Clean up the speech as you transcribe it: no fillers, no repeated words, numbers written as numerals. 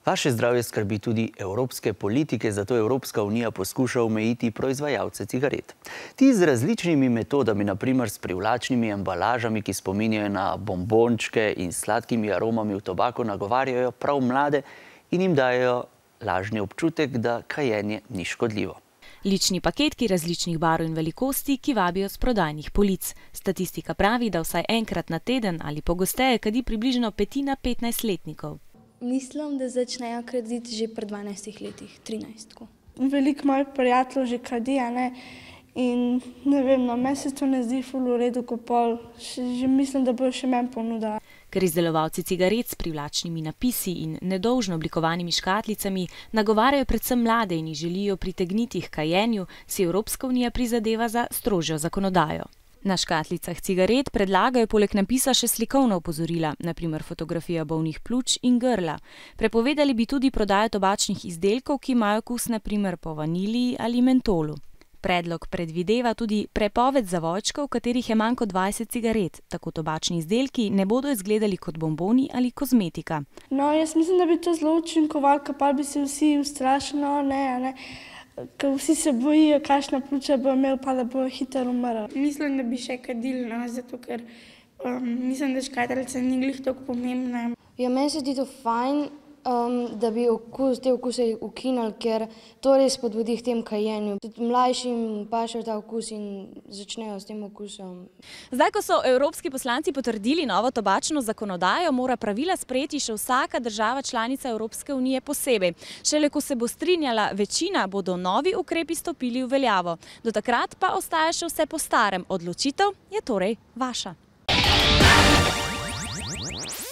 Vaše zdravje skrbi tudi evropske politike, zato Evropska unija poskuša omejiti proizvajalce cigaret. Ti z različnimi metodami, naprimer s privlačnimi embalažami, ki spominjajo na bombončke in sladkimi aromami v tobako, nagovarjajo prav mlade in jim dajo lažni občutek, da kajenje ni škodljivo. Lični paketki različnih barv in velikosti, ki vabijo s prodajnih polic. Statistika pravi, da vsaj enkrat na teden ali pogosteje kadi približno petina 15-letnikov. Mislim, da začnejo kaditi že pri 12 letih, 13. Veliko mojih prijateljev že kadi, in ne vem, meni se to ne zdi ful v redu, ko pol, že mislim, da bo še meni ponudila. Ker izdelovalci cigaret s privlačnimi napisi in nedolžno oblikovanimi škatlicami nagovarjajo predvsem mlade in jih želijo pritegniti k kajenju, si Evropska unija prizadeva za strožjo zakonodajo. Na škatlicah cigaret predlagajo poleg napisa še slikovna opozorila, naprimer fotografija bolnih pljuč in grla. Prepovedali bi tudi prodajo tobačnih izdelkov, ki imajo okus naprimer po vaniliji ali mentolu. Predlog predvideva tudi prepoved zavojčkov, v katerih je manj kot 20 cigaret. Tako tobačni izdelki ne bodo izgledali kot bomboni ali kozmetika. No, jaz mislim, da bi to zelo učinkovalo, ker pa bi se vsi ustrašili, ker vsi se bojijo, kakšna pljuča bo imel, pa da bo hitro umrl. Mislim, da bi še kadili, zato ker mislim, da škatlica ni glih toliko pomembna. Ja, meni se zdi to fajn, da bi te okuse ukinili, ker to res spodbudi k tem kajenju. Tudi mlajšim paše ta okus in začnejo s tem okusom. Zdaj, ko so evropski poslanci potrdili novo tobačno zakonodajo, mora pravila sprejeti še vsaka država članica Evropske unije posebej. Šele ko se bo strinjala večina, bodo novi ukrepi stopili v veljavo. Do takrat pa ostaja še vse po starem. Odločitev je torej vaša.